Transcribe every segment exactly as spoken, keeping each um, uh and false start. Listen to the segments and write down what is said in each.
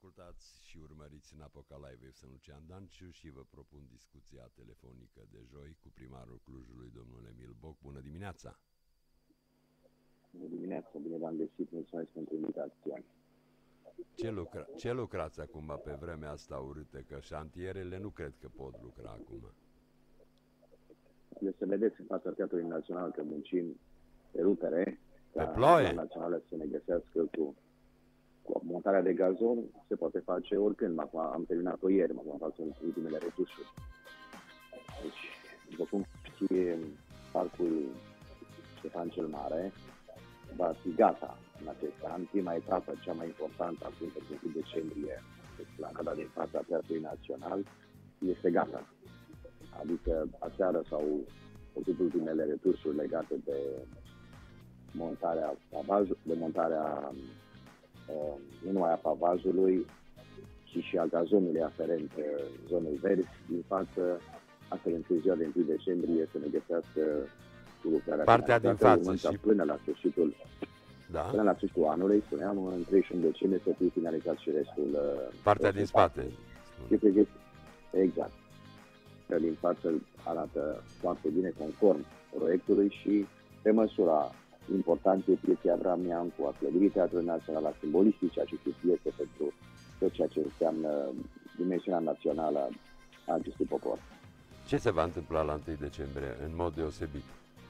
Ascultați și urmăriți Napoca Live. Eu sunt Lucian Danciu și vă propun discuția telefonică de joi cu primarul Clujului, domnul Emil Boc. Bună dimineața! Bună dimineața, bine v-am găsit, mulțumesc pentru invitație. Ce, lucra ce lucrați acum pe vremea asta urâtă? Că șantierele nu cred că pot lucra acum. Eu să vedeți în fața Teatrului Național că muncim pe rupere, pe ploaie națională să ne găsească cu, cu montarea de gazon, se poate face oricând. Acum am terminat-o ieri, acum fac ultimele retușuri. Deci, după cum știe, parcul Ștefan cel Mare va fi gata în acest an. Prima etapă, cea mai importantă, acum pe întâi decembrie, esplanada din fața Teatrului Național, este gata. Adică aseară s-au făcut ultimele retușuri legate de montarea pavajului, de montarea uh, nu numai a pavajului, ci și a gazonului aferent zonei verzi din față, astfel încât ziua de întâi decembrie să ne găsească cu lucrarea partea din față și până la sfârșitul da? până la sfârșitul anului, spuneam, în treizeci și unu decembrie să fie finalizat și restul. Partea din spate. spate. Exact. Din față arată foarte bine conform proiectului și pe măsura importanței pieței Abraham Neamcu, a clădirii Teatrului Național, a simbolisticii acestei piese pentru tot ceea ce înseamnă dimensiunea națională a acestui popor. Ce se va întâmpla la întâi decembrie în mod deosebit?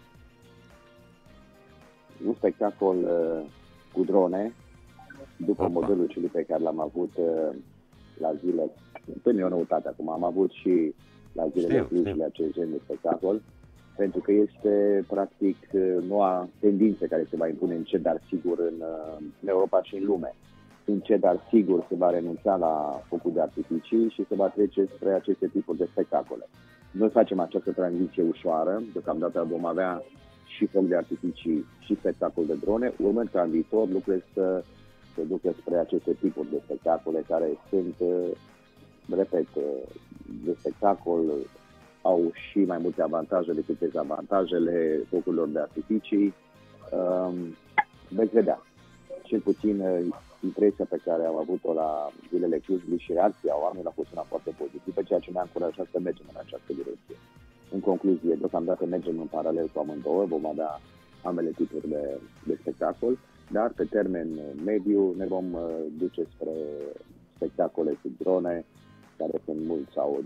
Un spectacol uh, cu drone, după Opa. modelul celui pe care l-am avut uh, la zile, până e o noutate acum, am avut și la zilele Clujului acest gen de spectacol, pentru că este practic noua tendință care se va impune încet, dar sigur în, în Europa și în lume. Încet, dar sigur se va renunța la focul de artificii și se va trece spre aceste tipuri de spectacole. Noi facem această tranziție ușoară, deocamdată vom avea și foc de artificii și spectacol de drone, urmând ca în viitor lucrurile să se ducă spre aceste tipuri de spectacole care sunt, repet, de spectacol, au și mai multe avantaje decât dezavantajele focurilor de artificii. Um, veți vedea. Cel puțin impresia pe care am avut-o la zilele Clujului și reacția oamenilor a fost una foarte pozitivă, ceea ce ne-a încurajat să mergem în această direcție. În concluzie, deocamdată mergem în paralel cu amândouă, vom avea ambele tipuri de, de spectacol, dar pe termen mediu ne vom uh, duce spre spectacole cu drone, care sunt mult, sau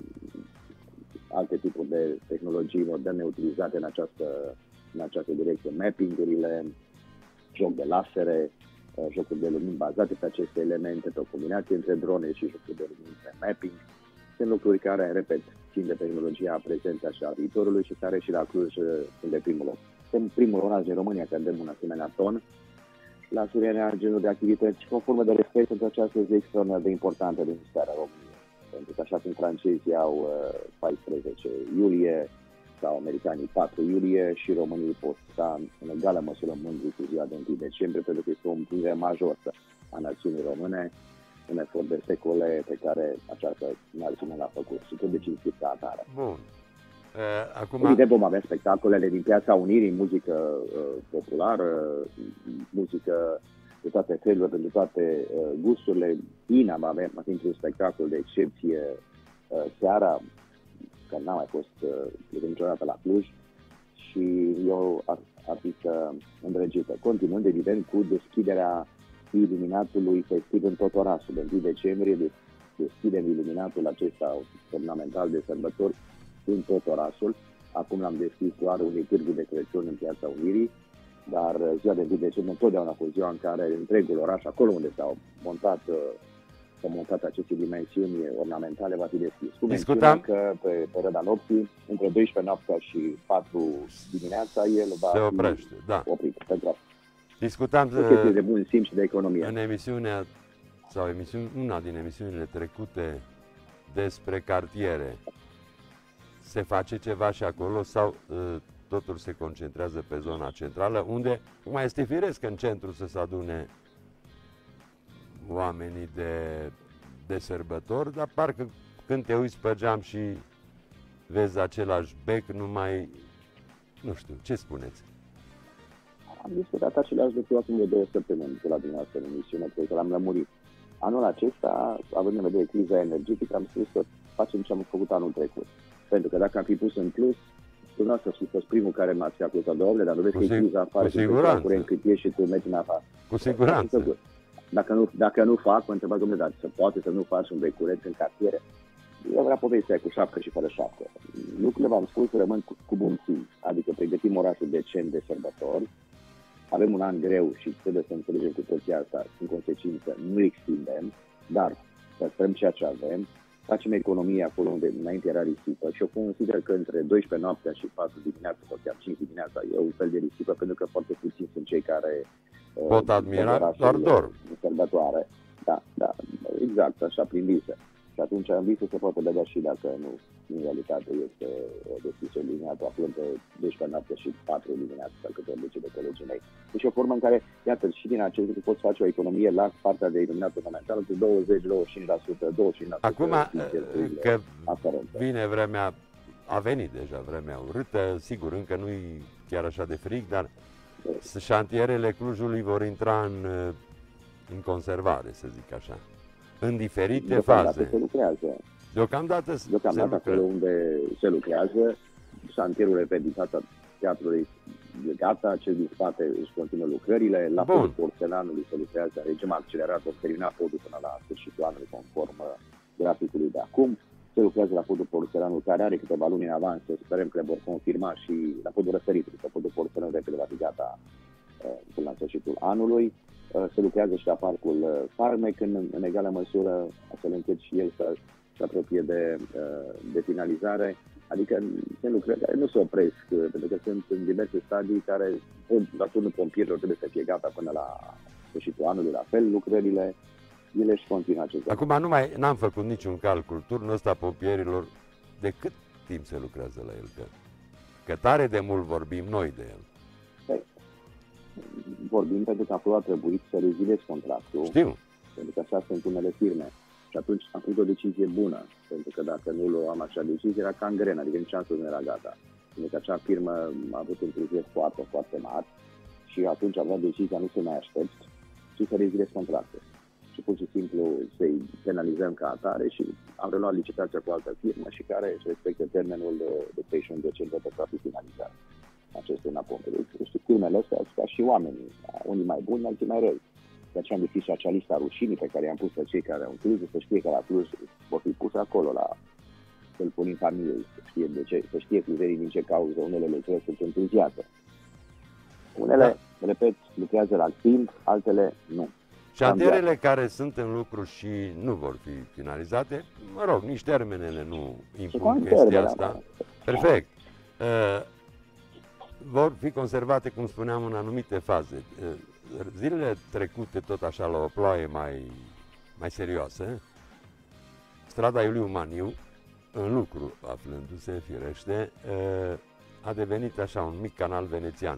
alte tipuri de tehnologii moderne utilizate în această, în această direcție, mapping-urile, joc de lasere, jocuri de lumini bazate pe aceste elemente, pe o combinație între drone și jocuri de lumini pe mapping. Sunt lucruri care, repet, țin de tehnologia prezentă și a viitorului și care și la Cluj sunt de primul loc. Sunt primul oraș din România care dăm un asemenea ton la asemenea genul de activități cu o formă de respect pentru această zi extraordinar de importantă din istoria României. Pentru că așa cum francezii au uh, paisprezece iulie sau americanii patru iulie și românii pot sta în egală măsură mândri cu ziua de întâi decembrie, pentru că este o împlinire majoră a națiunii române, un efort de secole pe care această națiune l-a făcut și trebuie cinstit ca atare. Bun. Uh, acum... Evident vom avea spectacolele din Piața Unirii, muzică uh, populară, muzică de toate felurile, pentru toate uh, gusturile. Ina va avea mai un spectacol de excepție uh, seara, care n-a mai fost uh, niciodată la Cluj, și eu ar, ar fi să îndrăgită. Continuând, evident, cu deschiderea iluminatului festiv în tot orașul. De întâi decembrie deschidem iluminatul acesta ornamental de sărbători în tot orașul. Acum l-am deschis doar unui târgu de Crăciun în Piața Unirii, dar ziua de întâi decembrie întotdeauna a fost ziua în care întregul oraș, acolo unde s-au montat, s-au montat aceste dimensiuni ornamentale, va fi deschis. Cu Discutam că pe perioada nopții, între douăsprezece noaptea și patru dimineața, el va se oprește, fi da. oprit. Pentru Discutam de, de bun simț și de economie. În emisiunea, sau emisiuni, una din emisiunile trecute despre cartiere. Se face ceva și acolo sau uh, totul se concentrează pe zona centrală, unde mai este firesc în centru să se adune oamenii de, de sărbători, dar parcă când te uiți pe geam și vezi același bec, nu mai... Nu știu, ce spuneți? Am discutat aceleași lucruri acum de două săptămâni cu la dumneavoastră în emisiune, cred că l-am lămurit. Anul acesta, având în vedere criza energetică, am spus să facem ce am făcut anul trecut. Pentru că dacă am fi pus în plus, dumneavoastră să fost primul care m-ați acuzat, doamne, dar nu vezi că e criza afară, cu siguranță. Curent cât e și tu mergi în afară. Cu siguranță. Dacă nu, dacă nu fac, mă întreba, domnule, dar se poate să nu faci un recurent în cartiere? Eu vreau povestea cu șapcă și fără șapcă. Lucrurile, v-am spus, rămân cu, cu bun simț. Adică pregătim orașul decent de sărbători. Avem un an greu și trebuie să înțelegem cu toții asta. În consecință, nu extindem, dar păstrăm ceea ce avem. Facem economie acolo unde înainte era risipă și eu consider că între douăsprezece noaptea și patru dimineața sau chiar cinci dimineața e un fel de risipă, pentru că foarte puțini sunt cei care pot admira, doar dorm. Sărbătoare. Da, da, exact, așa, prin vise. Și atunci în vise se poate vedea și dacă nu, în realitate este deschis o liniată aflând pe douăsprezece noaptea și patru dimineața, sau câte ori de colegii mei. Deci o formă în care, iată, și din acest lucru poți face o economie la partea de iluminat ornamental cu douăzeci la douăzeci și cinci la sută, douăzeci și cinci la sută. Acum că vine vremea, a venit deja vremea urâtă, sigur, încă nu-i chiar așa de frig, dar șantierele Clujului vor intra în, în conservare, să zic așa, în diferite Deocamdată faze. Se lucrează. Deocamdată, Deocamdată acolo unde se lucrează, șantierul, repet, din fața teatrului e gata, cel din spate își continuă lucrările, la podul porțelanului se lucrează în regim accelerat, vom termina podul până la sfârșitul anului conform graficului de acum. Se lucrează la podul porțelanului, care are câteva luni în avans, sperăm că le vor confirma, și la podul Răsăritului, că podul porțelanului repede va fi gata uh, până la sfârșitul anului. Uh, se lucrează și la parcul uh, Farmec în, în egală măsură, astfel încât și el să se apropie de, uh, de finalizare. Adică sunt lucrări care nu se opresc, uh, pentru că sunt în diverse stadii care, la turnul pompierilor, trebuie să fie gata până la sfârșitul anului, la fel lucrările. Ele își continuă acest lucru. Acum nu mai, n-am făcut niciun calcul. Turnul ăsta pompierilor, de cât timp se lucrează la el? Că, că tare de mult vorbim noi de el. Păi, vorbim pentru că acolo a trebuit să reziliezi contractul. Știu. Pentru că așa sunt unele firme. Și atunci am făcut o decizie bună. Pentru că dacă nu luam așa decizie, era ca în grenă, adică nici nu era gata. Pentru că acea firmă a avut întârzieri foarte, foarte mari și atunci am luat decizia nu să mai aștept, ci să reziliezi contractul. Și pur și simplu să-i penalizăm ca atare și am reluat licitația cu altă firmă și care își respectă termenul de, de treizeci și unu decembrie pentru a fi finalizat acestui înapontele. Știu, firmele astea ca și oamenii, unii mai buni, alții mai răi. De aceea am deschis și acea listă a rușinii pe care i-am pus pe cei care au Cluj, să știe că la Cluj vor fi pus acolo, la să-l pun în familie, să știe, de ce, să știe clujerii din ce cauză unele lucrări sunt întârziate. Unele, da. repet, lucrează la timp, altele nu. Șantierele care sunt în lucru și nu vor fi finalizate, mă rog, nici termenele nu impun chestia asta. Perfect. Uh, vor fi conservate, cum spuneam, în anumite faze. Uh, zilele trecute, tot așa, la o ploaie mai, mai serioasă, strada Iuliu Maniu, în lucru aflându-se, firește, uh, a devenit așa un mic canal venețian.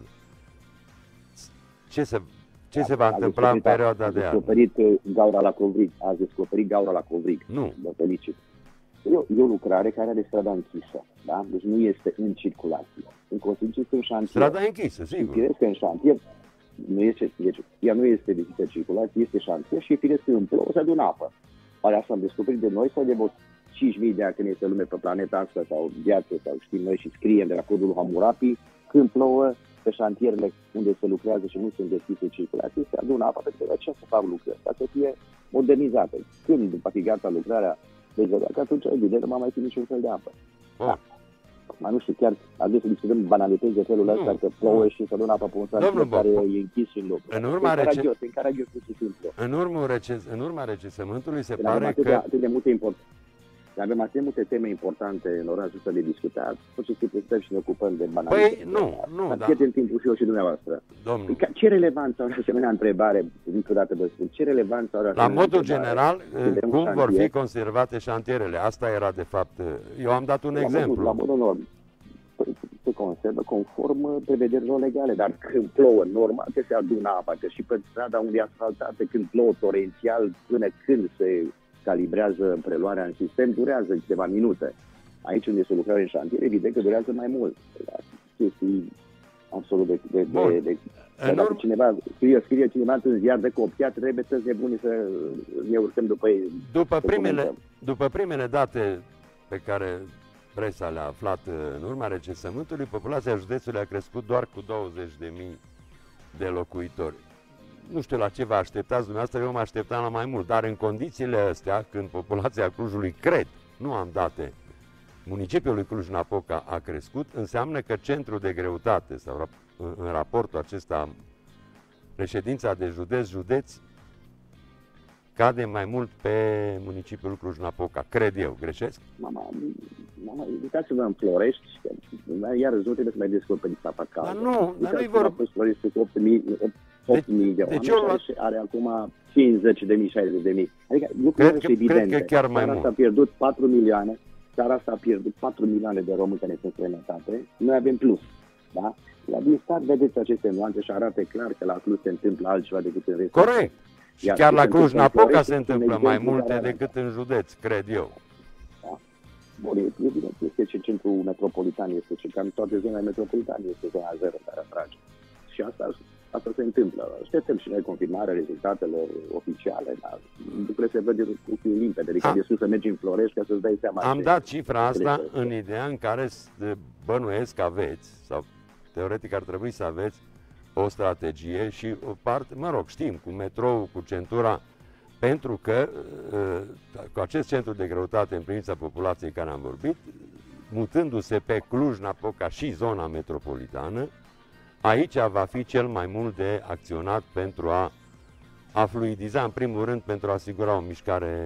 Ce se Ce se va întâmpla în perioada de an? A descoperit gaura la Covrig. A descoperit gaura la Covrig. Nu. Vă felicit. E o, e o lucrare care are strada închisă. Da? Deci nu este în circulație. În consecință este un șantier. Strada închisă, sigur. Firesc că în șantier nu este, deci, ea nu este de circulație, este șantier și e firesc că în plouă se adună apă. Oare asta am descoperit de noi sau de vreo cinci mii de ani când este lume pe planeta asta sau viață sau știm noi și scriem de la codul Hammurapi, când plouă pe șantierele unde se lucrează și nu sunt deschise circulație, se adună apa, pentru că aceea să fac lucrări, ca să fie modernizate. Când va fi gata lucrarea de că atunci, evident, nu va mai fi niciun fel de apă. Oh. Da. Mai nu știu, chiar ar trebui să discutăm banalități de felul ăsta, că plouă și se adună apă pe un șantier care e închis și în loc. În urma, rece... în caragios, pur și simplu. În, urmă, rece... în urma recensământului se Când pare atât că... De, atât de multe import... Avem atât de multe teme importante în orașul ăsta de discutat, pur și simplu stăm și ne ocupăm de banalități. Păi, nu, nu, dar da. pierdem timpul și eu și dumneavoastră. Domnul. Ce relevanță are asemenea întrebare, niciodată vă spun, ce relevanță are La modul întrebare? general, cum vor fi conservate șantierele? Asta era, de fapt, eu am dat un la exemplu. Modul, la modul norm, se conservă conform prevederilor legale, dar când plouă, normal că se adună apa, că și pe strada unde e asfaltată, când plouă torențial, până când se calibrează preluarea în sistem, durează câteva minute. Aici unde se lucrează în șantier, evident că durează mai mult. Chestii absolut de... de, Bun. de, de În dacă urm... cineva scrie, scrie cineva într-un ziar de copiat, trebuie să se buni să ne urcăm după ei. După primele, după primele date pe care presa le-a aflat în urma recensământului, populația județului a crescut doar cu douăzeci de mii de locuitori. Nu știu la ce vă așteptați dumneavoastră, eu mă așteptam la mai mult, dar în condițiile astea, când populația Clujului, cred, nu am date, municipiul lui Cluj-Napoca a crescut, înseamnă că centrul de greutate, sau în raportul acesta, reședința de județ-județ, cade mai mult pe municipiul Cluj-Napoca, cred eu, greșesc? Mama, mama, uitați-vă în Florești, iar nu trebuie să mai descoperiți apa caldă. Dar nu, dar nu-i vorba. Florești cu opt mii de oameni, are, are acum cincizeci de mii, șaizeci de mii. Adică lucrurile sunt evidente. Cred că chiar mai mult. Țara asta a pierdut patru milioane, țara asta a pierdut patru milioane de români care sunt străinătate, noi avem plus, da? La din start vedeți aceste nuanțe și arată clar că la Cluj se întâmplă altceva decât în restul. Corect. Și chiar la Cluj-Napoca se întâmplă mai multe decât în județ, cred eu. Da? Bun, evident, este și centrul metropolitan, este și cam toate zonele metropolitane, este zona zero care atrage. Și asta, asta se întâmplă. Așteptăm și noi confirmarea rezultatelor oficiale, dar lucrurile se vede cu fiul limpede, adică de sus să mergi în Florești ca să-ți dai seama. Am dat cifra asta în ideea în care bănuiesc aveți, sau teoretic ar trebui să aveți, o strategie și o parte, mă rog, știm, cu metrou, cu centura, pentru că cu acest centru de greutate în privința populației care am vorbit, mutându-se pe Cluj-Napoca și zona metropolitană, aici va fi cel mai mult de acționat pentru a, a fluidiza, în primul rând, pentru a asigura o mișcare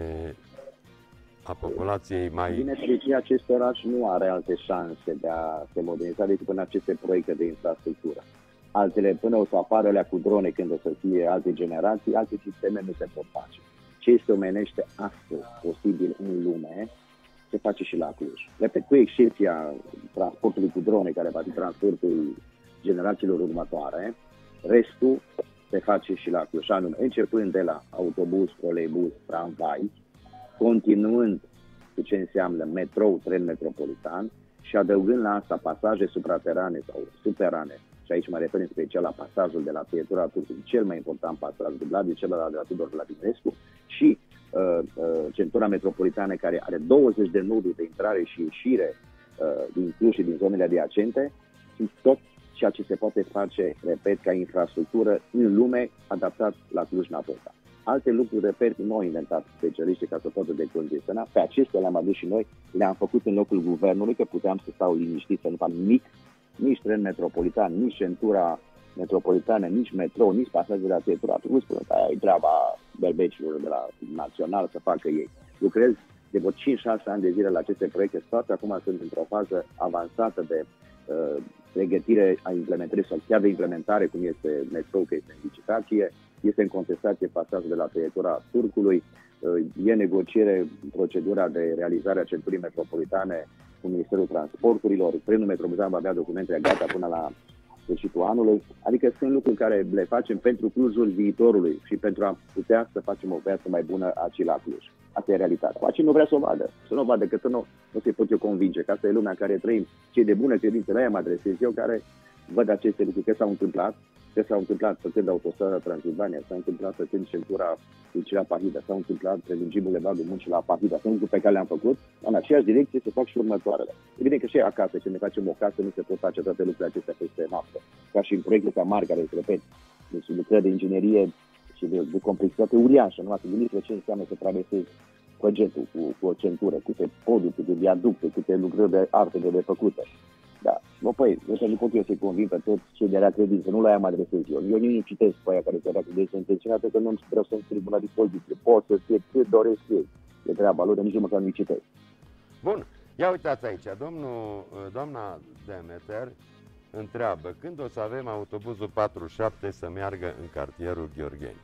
a populației mai... Bine, deci acest oraș nu are alte șanse de a se moderniza decât până aceste proiecte de infrastructură. Altele, până o să apară alea cu drone când o să fie alte generații, alte sisteme nu se pot face. Ce este omenește astăzi posibil în lume, se face și la Cluj. Repet, cu excepția transportului cu drone, care va fi transportul generațiilor următoare, restul se face și la Cluj. Anume, începând de la autobuz, troleibuz, tramvai, continuând cu ce înseamnă metrou, tren metropolitan și adăugând la asta pasaje supraterane sau subterane. Și aici mă refer în special la pasajul de la Pietura Turcului, cel mai important pasaj dublat, celălalt de la Tudor Vladimirescu, și uh, uh, centura metropolitană care are douăzeci de noduri de intrare și ieșire uh, din Cluj și din zonele adiacente, și tot ceea ce se poate face, repet, ca infrastructură în lume adaptat la Cluj-Napoca. Alte lucruri, repet, nu au inventat specialiștii ca să poată decongestiona. Pe acestea le-am adus și noi, le-am făcut în locul guvernului, că puteam să stau liniștit, să nu fac nimic, nici tren metropolitan, nici centura metropolitană, nici metrou, nici pasajul de la Pietura Turcului, spune că aia e treaba berbecilor de la Național să facă ei. Lucrez de vreo cinci șase ani de zile la aceste proiecte, toate acum sunt într-o fază avansată de uh, pregătire a implementării sau chiar de implementare, cum este metrou, că este în licitație, este în contestație pasajul de la Pietura Turcului, uh, e negociere procedura de realizare a centurii metropolitane cu Ministerul Transporturilor, trenul metropolitan va avea documentele gata până la sfârșitul anului, adică sunt lucruri care le facem pentru Clujul viitorului și pentru a putea să facem o viață mai bună aici la Cluj. Asta e realitatea. Acum, cine nu vrea să o vadă, să nu o vadă, că să nu, nu se pot eu convinge, că asta e lumea în care trăim. Cei de bună credință, la ea mă adresez eu, care văd aceste lucruri, că s-au întâmplat, că s-au întâmplat făcând autostrada Transilvania, s-au întâmplat făcând centura Dulcea Pahida, s-au întâmplat prelungim bulevardul Muncii la Pahida, sunt lucruri pe care le-am făcut, în aceeași direcție se fac și următoarele. Evident că și acasă, când ne facem o casă, nu se pot face toate lucrurile acestea peste noapte. Ca și în proiecte mari care se repet, deci lucrări de inginerie și de, de complexitate uriașă, nu? Ați gândit ce înseamnă să traversezi proiectul cu, cu o centură, câte poduri, câte viaducte, câte lucrări de arte de făcute. Da, bă, păi, nu pot eu să-i convin pe toți cei de rea credință, nu la ea mă adresez eu. Eu nici nu citesc pe aia care se rea credință intenționată, că nu vreau să-mi scriu la dispoziție. Pot să fie cât doresc ei. E treaba lor, nici măcar nu-i citesc. Bun, ia uitați aici, domnul, doamna Demeter întreabă când o să avem autobuzul patruzeci și șapte să meargă în cartierul Gheorgheni.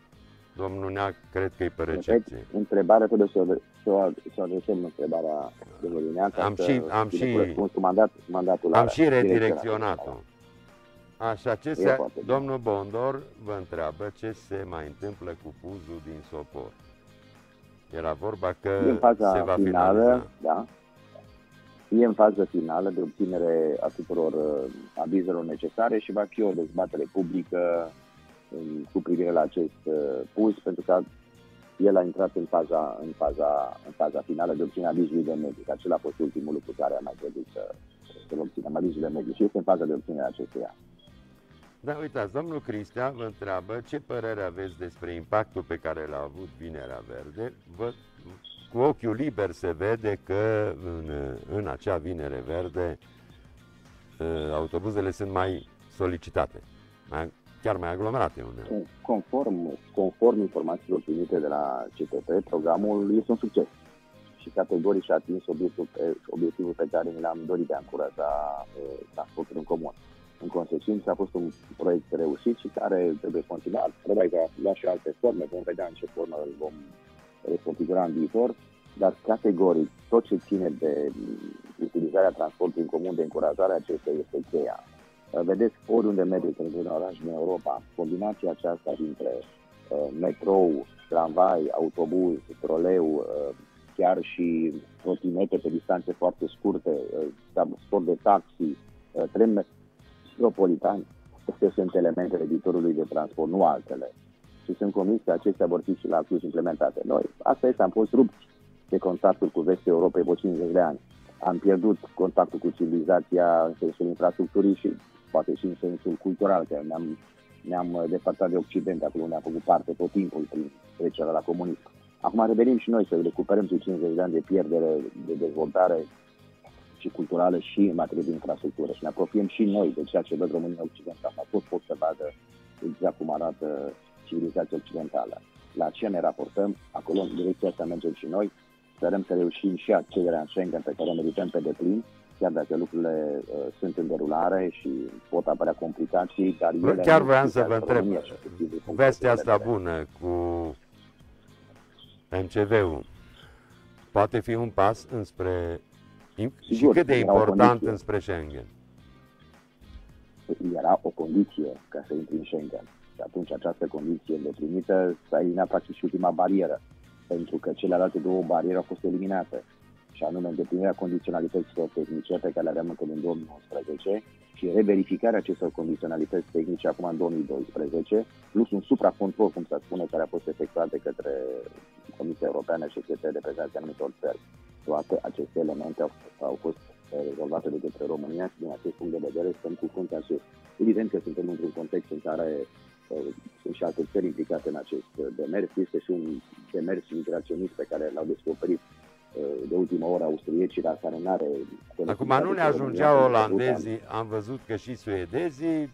Domnul Neac, cred că e pe recepție. Întrebarea trebuie să o, să o, să o adresăm întrebarea domnului Neac. Am și, am și, mandat, mandatul am și redirecționat-o. Așa, ce se, domnul Bondor vă întreabă ce se mai întâmplă cu puzul din Sopor. Era vorba că din faza se va finală, finaliza. Da. e în fază finală de obținere a tuturor uh, avizelor necesare și va fi o dezbatere publică um, cu privire la acest uh, pus, pentru că el a intrat în faza, în faza, în faza finală de obținere avizului de mediu. Acela a fost ultimul lucru care a mai trebuit să, să-l obținem, avizul de mediu, și este în faza de obținere acestuia. Da, uitați, domnul Cristea vă întreabă ce părere aveți despre impactul pe care l-a avut Vinerea Verde. Vă, cu ochiul liber se vede că în, în acea Vinere Verde autobuzele sunt mai solicitate, mai, chiar mai aglomerate uneori. Conform, conform informațiilor primite de la C T P, programul este un succes și categoric și-a atins obiectivul pe, obiectivul pe care ni l-am dorit de a încuraja transportul în comun. În consecință, a fost un proiect reușit și care trebuie continuat. Probabil că va lua și alte forme, vom vedea în ce formă îl vom reconfigura în viitor, dar categoric tot ce ține de utilizarea transportului în comun, de încurajarea acesteia, este cheia. Vedeți, oriunde mergeți într-un oraș din Europa, combinația aceasta dintre uh, metrou, tramvai, autobuz, troleu, uh, chiar și trotinete pe distanțe foarte scurte, uh, sport de taxi, uh, tren metropolitan, acestea sunt elementele viitorului de transport, nu altele. Și sunt convins că acestea vor fi și la Cluj implementate. Noi, asta este, am fost rupți de contactul cu vestul Europei pe cincizeci de ani. Am pierdut contactul cu civilizația în sensul infrastructurii și poate și în sensul cultural, că ne-am, ne-am depărtat de Occident, acolo unde am făcut parte tot timpul prin trecerea la comunism. Acum revenim și noi să recuperăm cei cincizeci de ani de pierdere, de dezvoltare și culturală și în materie de infrastructură și ne apropiem și noi de ceea ce văd România Occidentală. A tot pot să vadă exact cum arată civilizația occidentală. La ce ne raportăm, acolo în direcția asta mergem și noi. Sperăm să reușim și accederea în Schengen pe care o merităm pe deplin, chiar dacă lucrurile uh, sunt în derulare și pot apărea complicații, dar ele... Chiar vreau să vă întreb, vestea asta bună cu M C V-ul poate fi un pas înspre... Sigur, și cât de important înspre Schengen? Era o condiție ca să intri în Schengen. Și atunci această condiție îndeplinită s-a eliminat practic și ultima barieră, pentru că celelalte două bariere au fost eliminate, și anume îndeplinirea condiționalităților tehnice pe care le aveam încă în două mii nouăsprezece și reverificarea acestor condiționalități tehnice acum în două mii doisprezece, plus un supracontrol, cum se spune, care a fost efectuat de către Comisia Europeană și către reprezentanții anumitor țări. Toate aceste elemente au, au fost rezolvate de către România și din acest punct de vedere stăm cu fruntea sus. Evident că suntem într-un context în care uh, sunt și alte țări implicate în acest demers. Este și un demers migraționist pe care l-au descoperit uh, de ultima oră austriecii, dar care nu are... Acum nu ne ajungeau olandezii, am văzut că și suedezii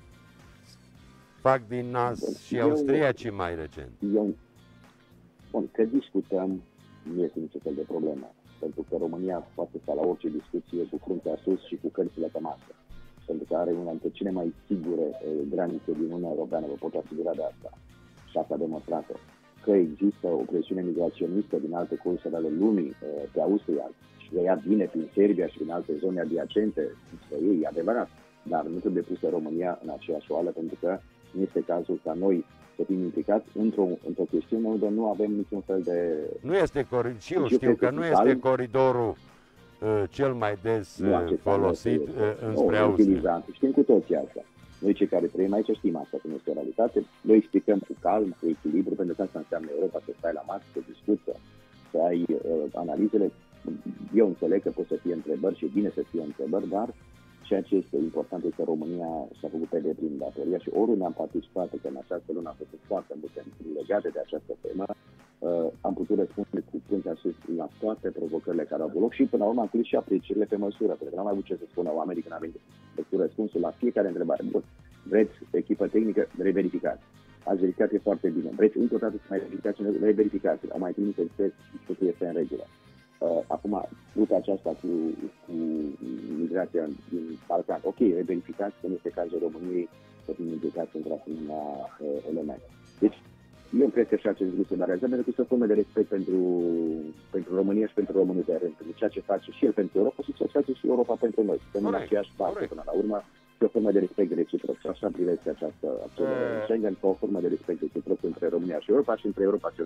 fac din nas și austriacii mai recent. Eu, bun, că discutăm, nu este nicio fel de problemă, pentru că România poate sta la orice discuție cu fruntea sus și cu cărțile pe masă, pentru că are una dintre cele mai sigure eh, granițe din Uniunea Europeană, vă pot asigura de asta. Și asta a demonstrat-o. Că există o presiune migraționistă din alte colțuri ale lumii eh, pe Austria și de ea vine prin Serbia și prin alte zone adiacente, ei, e adevărat, dar nu trebuie pusă România în aceeași oală, pentru că nu este cazul ca noi să fim implicați într-o, într-o chestiune unde nu avem niciun fel de... Nu este coridor, și eu știu că nu este coridorul uh, cel mai des uh, folosit uh, înspre Austria. Știm cu toții asta. Noi cei care trăim aici știm asta, cum este o realitate. Noi explicăm cu calm, cu echilibru, pentru că asta înseamnă Europa, să stai la masă, să discuți, să ai uh, analizele. Eu înțeleg că pot să fie întrebări și bine să fie întrebări, dar ceea ce este important este că România s-a făcut pe deplin datoria și oriunde am participat, că în această lună am făcut foarte multe legate de această temă, uh, am putut răspunde cu fruntea sus la toate provocările care au avut loc și până la urmă am și aprecierile pe măsură, pentru că n-am mai avut ce să spună oamenii când am venit cu răspunsul la fiecare întrebare. Bun, vreți echipă tehnică, reverificați. Ați verificat, e foarte bine. Vreți încă o dată să mai verificați, reverificați. Am mai trimis express și totul este în regulă. Uh, acum, ruta aceasta cu, cu migrația din Balcan, ok, reverificați că nu este cazul României să fim implicați într-asemenea uh, element. Deci, eu cred că și acest lucru se va realiza, pentru că este o formă de respect pentru, pentru România și pentru românii de rând, pentru ceea ce face și el pentru Europa și ceea ce face și Europa pentru noi. Suntem în aceeași parte până la urmă, și o formă de respect reciproc. Și așa privește această acțiune Schengen, ca o formă de respect reciproc între România și Europa și între Europa și România.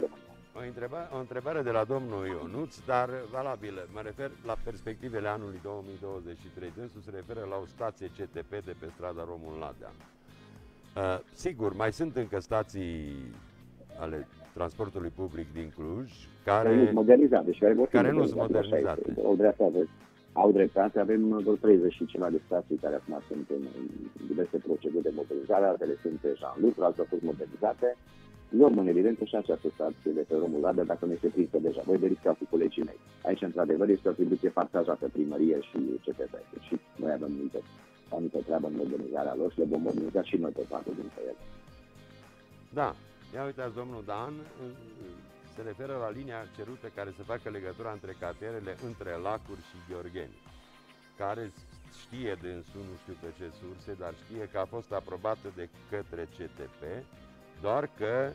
O întrebare, o întrebare de la domnul Ionuț, dar valabilă. Mă refer la perspectivele anului două mii douăzeci și trei. Dânsul se referă la o stație C T P de pe strada Romul Ladea. Uh, sigur, mai sunt încă stații ale transportului public din Cluj care nu sunt modernizate și care vor fi care nu sunt modernizate. Au dreptate, au dreptate, avem vreo treizeci și ceva de stații care acum sunt în diverse proceduri de modernizare, altele sunt deja în lucru, altele au fost modernizate. Luăm în evidență și această stație de pe Romul Ladea, dacă nu este prinsă deja. Voi verifica cu colegii mei. Aici, într-adevăr, este o atribuție partajată primărie și C T P. Și noi avem multe, anumită treabă în modernizarea lor și le vom moderniza și noi pe partea dintre ele. Da. Ia uitați, domnul Dan se referă la linia cerută care să facă legătura între cartierele între Lacuri și Gheorgheni, care știe dânsul, nu știu pe ce surse, dar știe că a fost aprobată de către C T P, doar că e,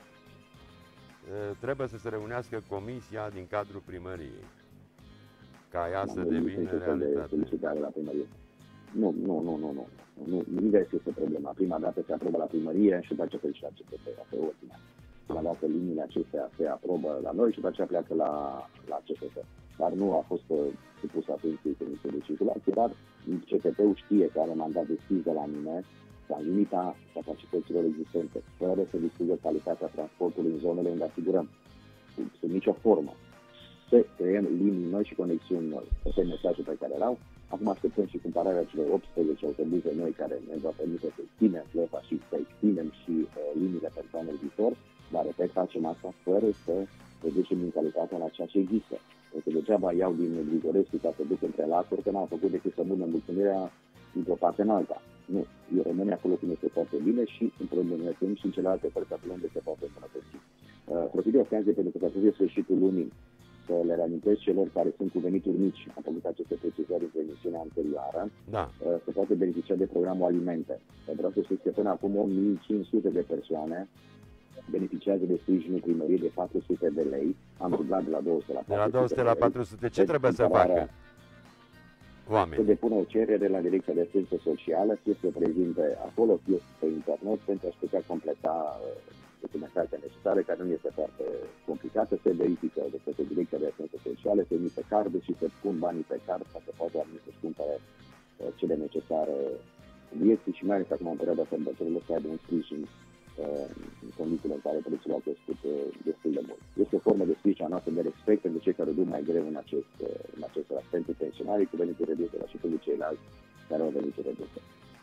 trebuie să se reunească comisia din cadrul primăriei, ca ea să devină realitate. La primărie. Nu, nu, nu, nu, nu. Nu, nu este problema. Prima dată se aprobă la primărie și după aceea pleacă la C T P, asta e ordinea. Prima dată liniile acestea se aprobă la noi și după aceea pleacă la, la C T P. Dar nu a fost supus atenției Comisiei de Circulație, dar C T P-ul știe că are mandat deschis de la mine la limita capacităților existente, fără să distrugă calitatea transportului în zonele unde asigurăm, sub nicio formă, să creăm linii noi și conexiuni noi. Asta e mesajul pe care l-au. Acum așteptăm și cumpărarea celor optsprezece autobuze noi care ne va permite să extindem flota și să extindem și uh, liniile pentru anul viitor, dar repet, facem asta fără să reducem din calitatea la ceea ce există. Pentru că degeaba iau din Grigorescu ca să duc între Lacuri, că n-au făcut decât să mună mulțumirea dintr-o parte în alta. Nu, eu rămâne acolo cum este foarte bine și împrămânătăm și în celelalte părți acolo unde se poate îmbunătăți. Uh, profit de ocazie pentru că s-a făcut sfârșitul lunii să le reamintesc celor care sunt cu venituri mici, am făcut aceste precizări în emisiunea anterioară, da. uh, să poate beneficia de programul Alimente. Vreau să știți că până acum o mie cinci sute de persoane beneficiază de sprijinul primăriei de patru sute de lei, am dublat de la două sute la patru sute. De la două sute la patru sute, ce trebuie să facă oamenii? Să depună o cerere la Direcția de Asistență Socială, fie să prezinte acolo, fie pe internet, pentru a-și putea completa uh, documentația necesară, care nu este foarte complicată, se verifică de către Direcția de Asistență Socială, se emite cardul și se pun banii pe card ca să poată oamenii să-și cumpere uh, cele necesare vieții și mai ales acum în perioada sărbătorilor să aibă un sprijin uh, în condițiile în care prețul au crescut uh, destul de mult. Este o formă de sprijin a noastră de respect pentru cei care duc mai greu în acest, uh, în acest ras, pentru pensionarii cu venituri reduse, dar și pentru ceilalți care au venituri reduse.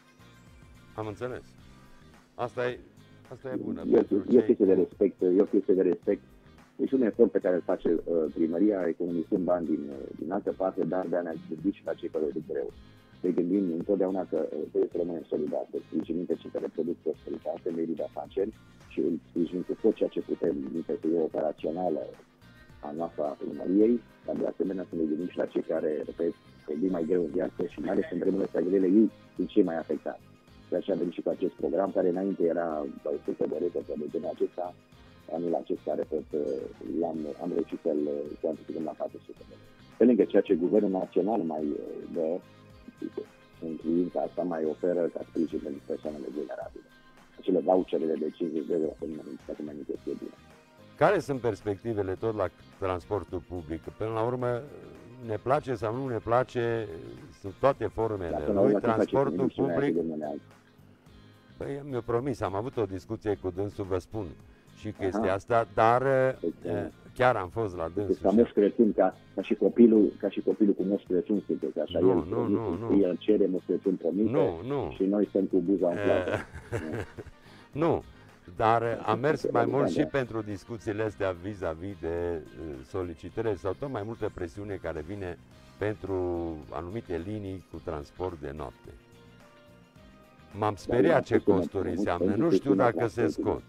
Am înțeles. Asta e Asta e bună. E o chestie de respect, e o chestie de respect. Deci un efort pe care îl face uh, primăria, economisând bani din, uh, din altă parte, dar de a ne gândi și la cei care o duc greu. Să gândim întotdeauna că uh, trebuie să rămânem solidari, să sprijinim pe cei care produc prosperitate, medii de afaceri și îl sprijinim cu tot ceea ce putem din perspectivă operațională a noastră a primăriei, dar de asemenea să ne gândim și la cei care, repet, trebuie mai greu în viață și mai ales în vremurile astea grele, ei sunt cei mai afectați. De aceea avem și cu acest program, care înainte era la o sută de rețete de genul acesta, anul acesta, repet, l-am, am reușit să-l cuantificăm la patru sute de lei. Pe lângă ceea ce Guvernul Național mai dă, în privința asta, mai oferă ca sprijin pentru persoanele vulnerabile. Acele voucherele de cincizeci de euro, dacă mai mică este bine. Care sunt perspectivele tot la transportul public? Până la urmă, ne place sau nu ne place, sunt toate formele lui, transportul public. Păi mi-a promis, am avut o discuție cu dânsul, vă spun și chestia Aha. asta, dar e, chiar am fost la dânsul. Ca Moș Crăciun, ca, ca, și copilul, ca și copilul cu Moș Crăciun, sunteți așa, nu, el, nu, promis, nu, nu. el cere Moș Crăciun promite nu, nu. și noi stăm cu buza în plată. Nu, dar am mers mai mult și pentru discuțiile astea vis-a-vis de solicitări sau tot mai multă presiune care vine pentru anumite linii cu transport de noapte. M-am speriat ce costuri înseamnă, nu știu dacă se scot.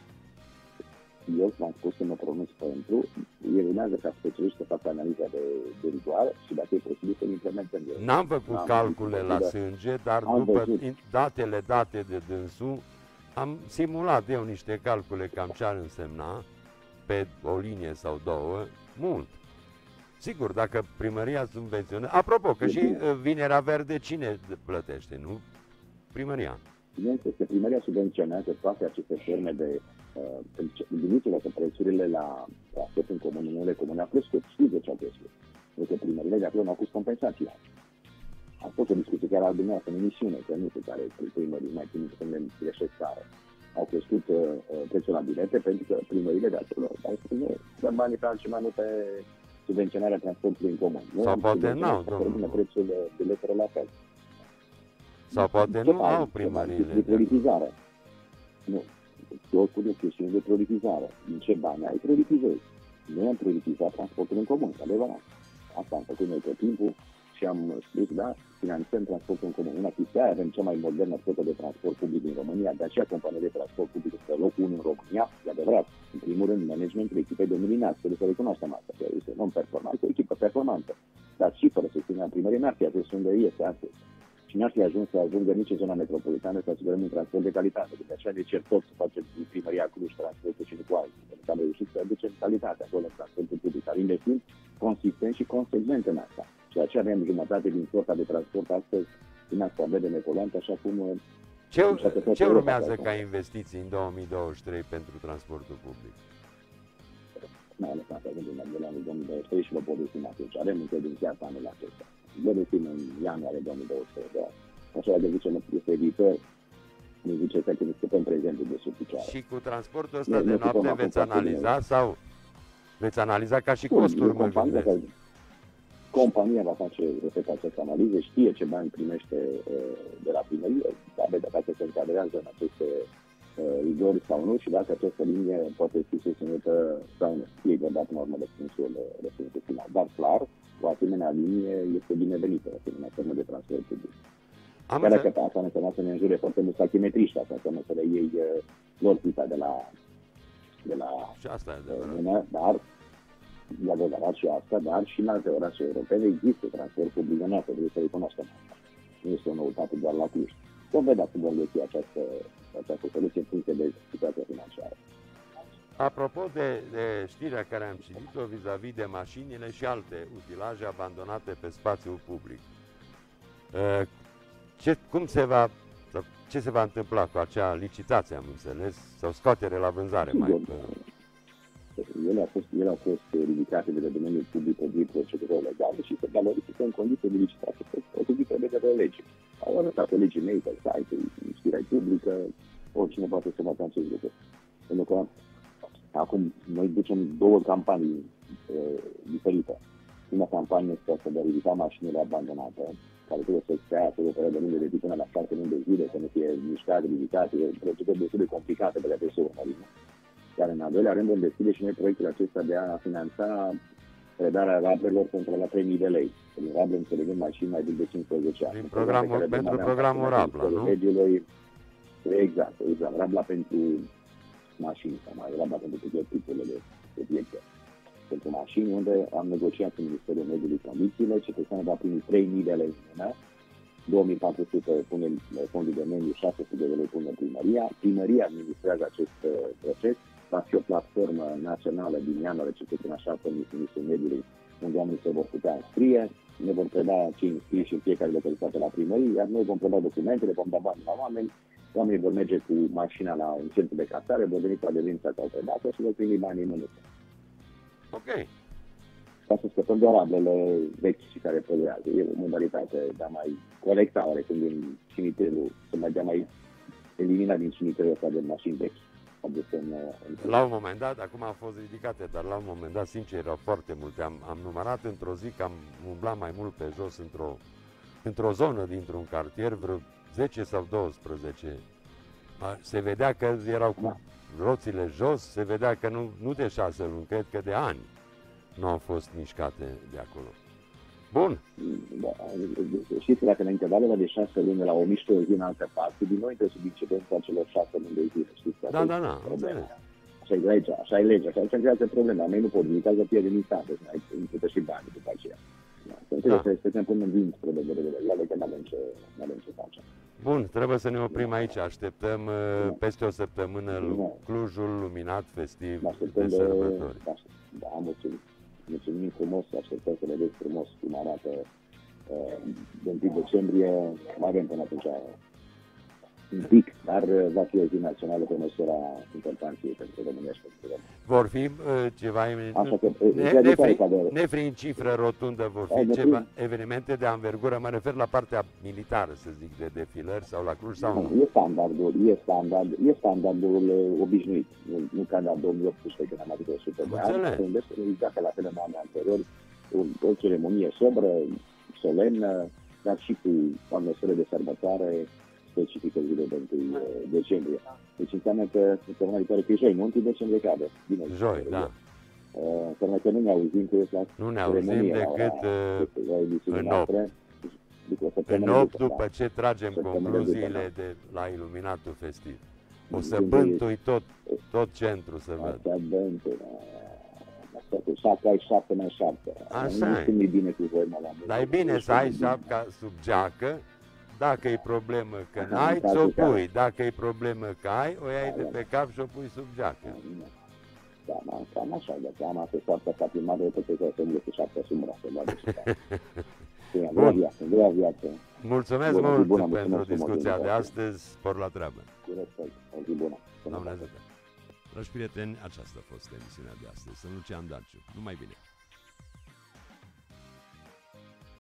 Eu v-am spus că mă pronunț pentru, el urmează ca specialiști să facă analiza de, de rigoare și dacă e posibil să-l implementăm. N-am făcut N-am calcule la sânge, dar după văzut. datele date de dânsul, am simulat eu niște calcule cam ce ar însemna pe o linie sau două, mult. Sigur, dacă primăria subvenționează... Apropo, că și Vinerea Verde cine plătește, nu? Primăria. Bineînțeles, primăria subvenționează toate aceste forme de gândiți-vă că prețurile la transport în comun, în unele comune a crescut. Știți de ce au crescut? Pentru că primările de acolo nu au pus compensația. A fost o discuție chiar al dumneavoastră în emisiune, că nu știu care primării mai țin să ne greșesc tare. Au crescut uh, prețul la bilete pentru că primările de acolo au spus nu, dăm banii pe altceva, nu pe subvenționarea transportului în comun. Sau poate n-au, domnule. Prețul biletelor la fel. Sau poate nu au primările. De prioritizare. Nu. Totul e chestiune de prioritizare. Din ce bani ai prioritizezi? Noi am prioritizat transportul în comun, adevărat. Asta am făcut noi tot timpul și am spus, da, finanțăm transportul în comun. Una chestie, avem cea mai modernă flotă de transport public din România, de aceea compania de transport public este locul unu în România, e adevărat. În primul rând, managementul echipei dominate, trebuie să recunoaștem asta, că este non-performanță, o echipă performantă. Dar și fără susținerea primării n-ar fi ajuns unde este astăzi. Și n-ar fi ajuns să ajungă nici în zona metropolitană să asigurăm un transport de calitate. De aceea ne cer tot să facem din primăria Cluj transportul și nu cu alții. Pentru că am reușit să aducem calitate acolo în transportul public, dar investind consistent și consecvent în asta. Și de aceea avem jumătate din flota de transport astăzi din asta vede nepoluantă, așa cum... Ce, ce urmează ca investiții în două mii douăzeci și trei pentru transportul public? Mai ales asta, gândim la anul două mii douăzeci și trei și vă povestim atunci. Avem încă din chiar anul acesta. Vă destin în ianuarie două mii douăzeci și trei, da? Așa de zice, este viitor, ne zice că ne scăpăm prezentul de sub picioare. Și cu transportul ăsta de noapte veți analiza sau veți analiza ca și costuri, mă gândesc? Compania va face, repet, această analiză, știe ce bani primește uh, de la primărie, va vedea dacă se încadrează în aceste uh, rigori sau nu și dacă această linie poate fi susținută sau nu. Ei vă dat în urmă răspunsul, răspunsul final. Dar clar, o asemenea linie este binevenită, o asemenea formă de transport public. Am Chiar dacă asta ne înseamnă să ne înjure foarte mult tachimetriști, asta înseamnă să le iei uh, lor pita de la... De la și asta e adevărat. Dar, e adevărat și asta, dar și în alte orașe europene există transport public de noapte, trebuie să recunoaștem asta. Nu este o noutate doar la Cluj. Vom vedea cum vom găsi această, această soluție în funcție de situația financiară. Apropo de, de știrea care am citit-o vis-a-vis de mașinile și alte utilaje abandonate pe spațiul public, ce, cum se va, sau ce se va întâmpla cu acea licitație, am înțeles, sau scoatere la vânzare? Mai că... ele, au fost, ele au fost ridicate de la domeniul public potrivit procedurilor legale și se valorifică în condiții de licitație potrivit prevederilor legii. Au arătat pe legii mei, pe site, știrea publică, oricine poate să facă acest lucru. Pentru că acum noi ducem două campanii uh, diferite. Prima campanie este asta de a ridica mașinile abandonate, care trebuie să stea pe o perioadă lungă de timp până la șase luni de zile, să nu fie mișcate, ridicate, e o procedură destul de complicată pe care trebuie să o urmărim. Iar în al doilea rând vom deschide și noi proiectul acesta de a finanța predarea rablelor pentru la trei mii de lei. Prin rable înțelegând mașini mai vechi de cincisprezece ani. Prin programul, pentru programul Rabla, nu? Exact, exact. Rabla pentru mașini, sau mai Rabla pentru toate tipurile de obiecte. Pentru mașini, unde am negociat cu Ministerul Mediului condițiile, cetățeanul va primi trei mii de lei în mână, două mii patru sute pune fondul de mediu, șase sute de lei pune primăria. Primăria administrează acest proces. Va fi o platformă națională din ianuarie, ce puțin așa, pe Ministerul Mediului, unde oamenii se vor putea înscrie, ne vor preda cei înscriși în fiecare localitate la primărie, iar noi vom preda documentele, vom da bani la oameni, oamenii vor merge cu mașina la un centru de casare, vor veni cu adeverința că au predat-o și vor primi banii în mână. Ok. Ca să scăpăm de rablele vechi și care poluează. E o modalitate de a mai colecta oarecum din cimitirul, să mai dea mai elimina din cimitirul ăsta de mașini vechi. La un moment dat, acum au fost ridicate, dar la un moment dat, sincer, erau foarte multe. Am, am numărat într-o zi că am umblat mai mult pe jos într-o într-o zonă dintr-un cartier, vreo zece sau douăsprezece. Se vedea că erau cu roțile jos, se vedea că nu, nu de șase luni, cred că de ani nu au fost mișcate de acolo. Bun. Da, știți că dacă în intervalele de șase luni la o mișcă o zi în altă parte, din nou intră sub incidența celor șase luni de zile. Știți că da, da, da. Așa e legea, așa e legea, așa e creează problema. Mei nu pot limita să pierde instanță, și mai impută și bani după aceea. Da, trebuie să respectăm până în vin spre de vedere, că nu avem ce, avem ce face. Bun, trebuie să ne oprim aici. Așteptăm da. peste o săptămână da. Clujul luminat, festiv, de sărbători. Da, da, mulțumim. Mulțumim frumos, așteptăm să vedeți frumos cum arată uh, de întâi decembrie, mai avem până atunci un pic, dar uh, va fi o zi națională pe măsura importanței pentru România și pentru România. Vor fi uh, ceva, Așa că, uh, ne, nefri, de... nefri în cifră rotundă, vor fi A, ceva nefri... evenimente de anvergură, mă refer la partea militară, să zic, de defilări sau la Cluj sau nu? E standardul, e, standard, e standardul uh, obișnuit, nu, nu ca la două mii optsprezece, când am avut o sută de ani, unde se exact la fel în anii anteriori, o, o ceremonie sobră, solemnă, dar și cu o atmosferă de sărbătoare specifică zilei de întâi decembrie. Deci înseamnă că săptămâna viitoare, că e joi, nu întâi decembrie cade. Bine, joi, da. Uh, înseamnă că nu ne auzim cu la Nu ne auzim decât uh, în opt. În opt, după ce tragem concluziile de la iluminatul festiv. O să bântui tot, tot centrul să văd. Asta bântui, asta cu șapca ai șapte mai șapte. Așa e. Nu e bine cu voi, mă la Dar e bine să ai șapca sub geacă. Dacă e problemă că n-ai, ți-o pui. Dacă e problemă că ai, o iai de pe cap și o pui sub geacă. Da, cam așa, de am asta foarte ca primară, tot ce să umble cu șaptea sub brațe. Grea viață, grea viață. Mulțumesc mult pentru discuția de astăzi, spor la treabă. Cu respect, o zi bună. Doamne ajută. Dragi prieteni, aceasta a fost emisiunea de astăzi. Sunt Lucian Darciu. Numai bine!